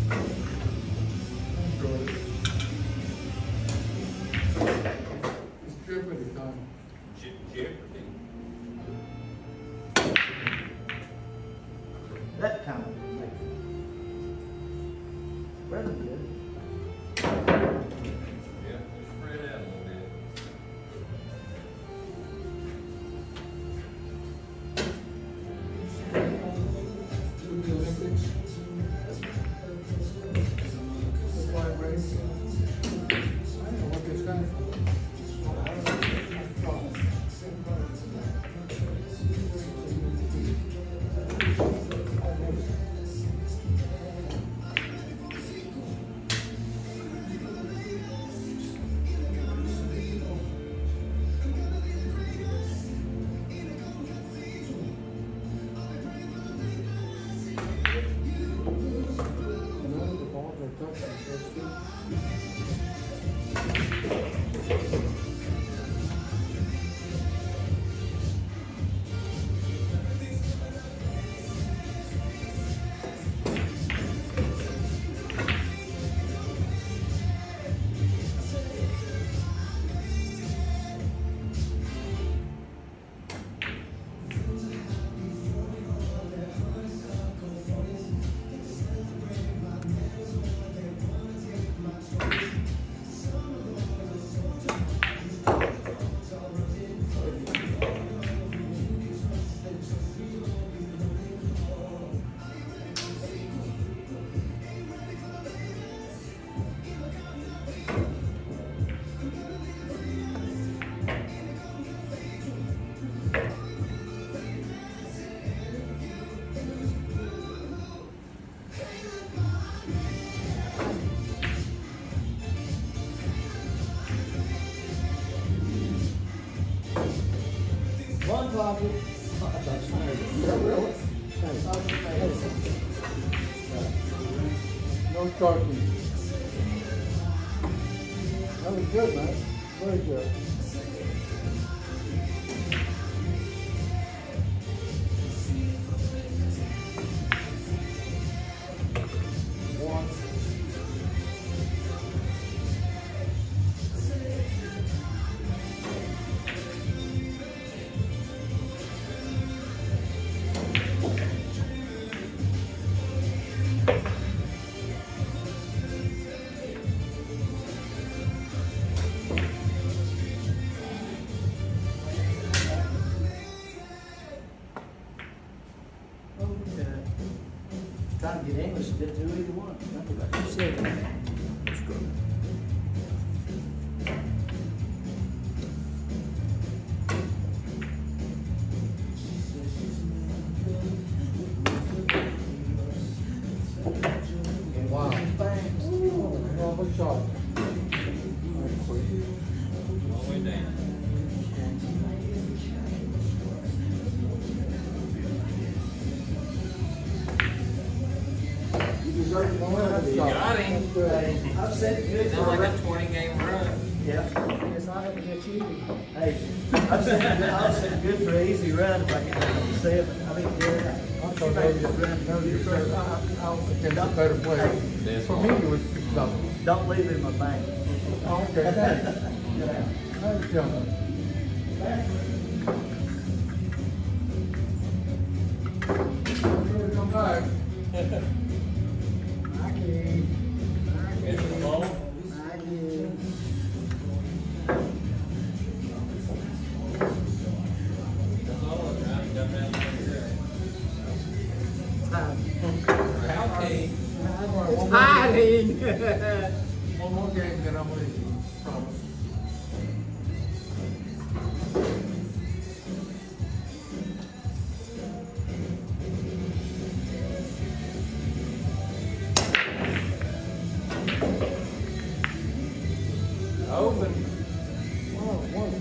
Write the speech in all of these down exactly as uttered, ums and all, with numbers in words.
It's Jeopardy time. Je Jeopardy. That kind of thing. Rather good. Yeah, just spread out a little bit. To the Olympics. The flag race. I don't know what they stand for. None of the balls are touching, that's good. One pocket. No talking. That was good, man. Very good. One. Okay. Trying to get English to get to either one. Remember that. You said that. That's good. Wow. Thanks. Well, good shot. Nice, sweet. All the way down. You deserve to win. You got him. That's good. I've said good Sound for like a a twenty game run. Yeah, it's not gonna get you. Hey, I've said, I've said good for an easy run if I can say it, but I mean, good. I thought that was a run. No, you said, I, I was against a better player. That's For me, it was six something. Don't leave it in my bank. Oh, okay, thanks. Nice jump. Come back. Mikey. It's the ball. Mikey. It's hiding. One more game, then I'm leaving. Promise. Open. Oh, one.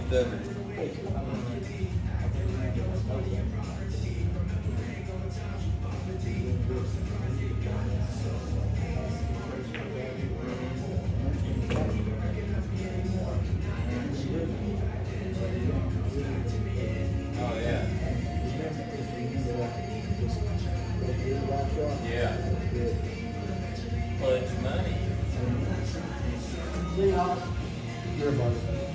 The Oh yeah. Yeah. Pledge money. See y'all. Here, bud.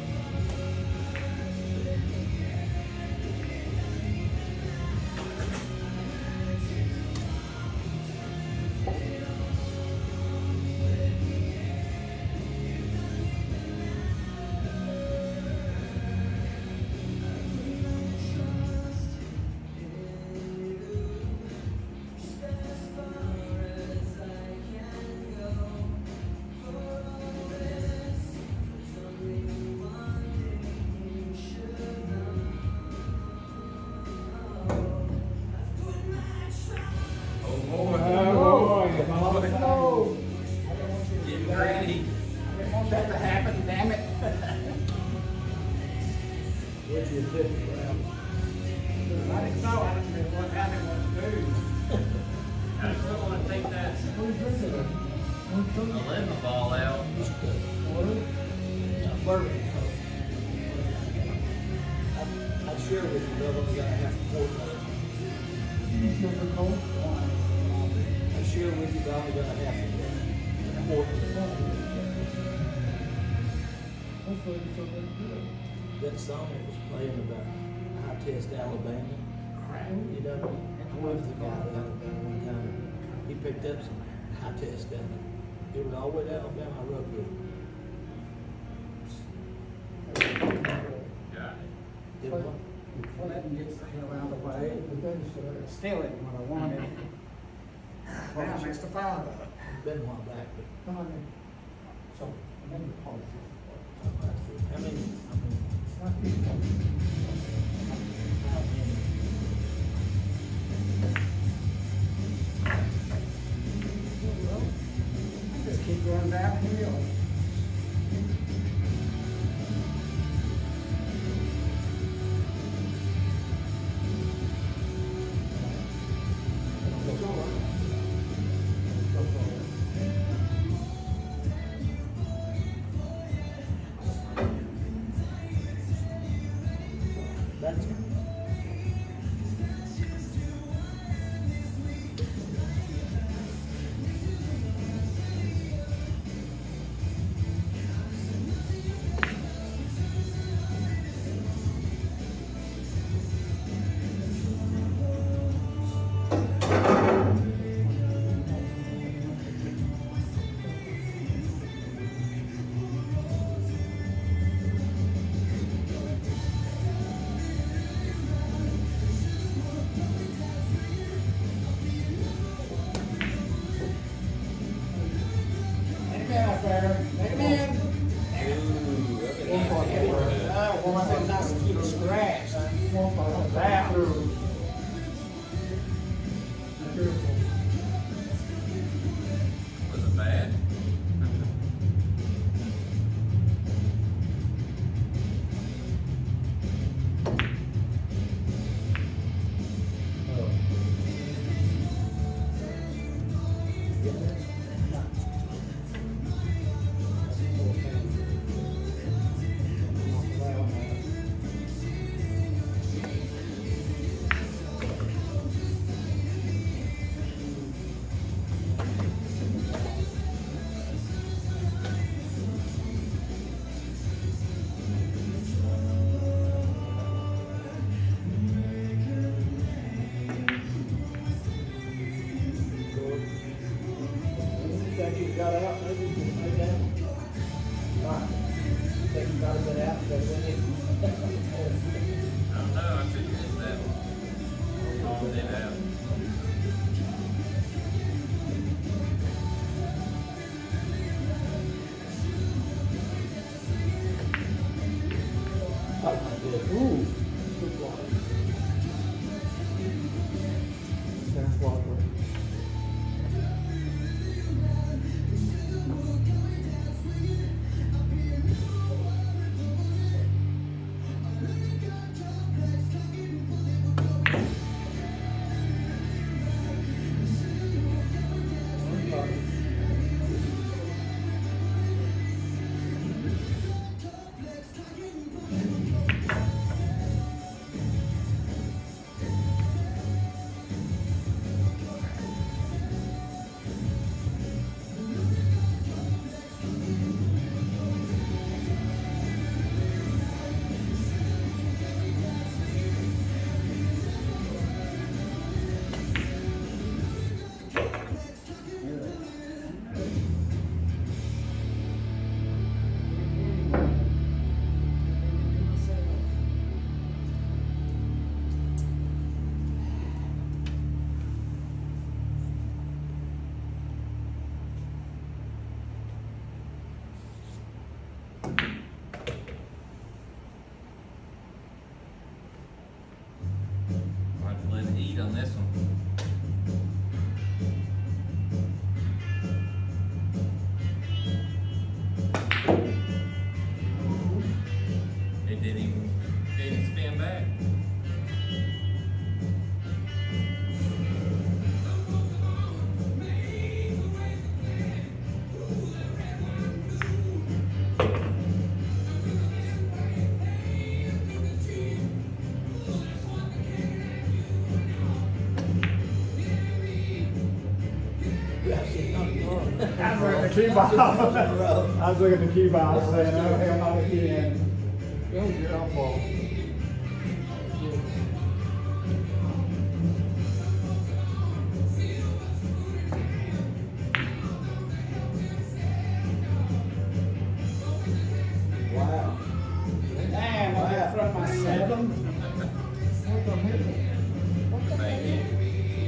Oh boy. Oh, boy. Oh. Getting greedy. I didn't want that to happen, damn it. What's your fifty round? I didn't know, I didn't know what I didn't want to do. I still want to take that Who's drinking it? Who's drinking it? lemon ball out. Just a Water? bourbon. I- I'd share with you, but I've only got a half a quart left. You drink a cold? I'd share with you, but I've only got a half a quart left. Hopefully it's so very good. That song that was playing about high test Alabama, you know, I went to the guy in Alabama one time. He picked up some high test down there. It was all the way to Alabama. I rode with him. Got it. Did what? Well, that gets the hell out of the way. Still it when I wanted it. Now, Mister Father. Been a while back, but So, I mean, the policy. how many? I mean, Not people. how many? Just keep going downhill. It's all right. It's all right. That's Let him in up there. Let him in. Ooh, that's a One nice part hit. more. Uh, well, I think nice to keep it scratched. One part that. Careful. Was it bad? Think you got out, maybe, maybe that. Right. Think you got a bit out, but when it. I don't know. I figured it's that one. Calling it out. Ooh. Good water. That's water. I said, no, you aren't. I was looking at the key box. I was looking at the key box saying, oh, hell, not again. That was your own fault. Wow. Damn, I got from my seven. What the hell? What the Thank hell? you.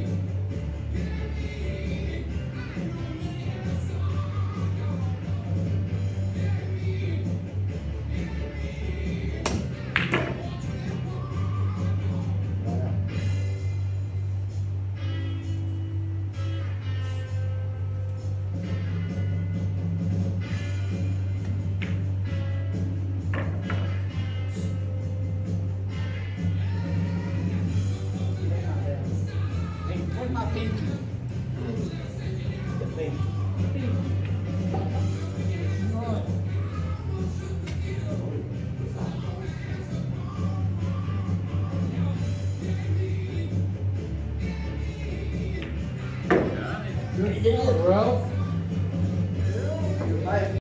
Hey, where's my pinky? The pink. Got it. Good deal, bro.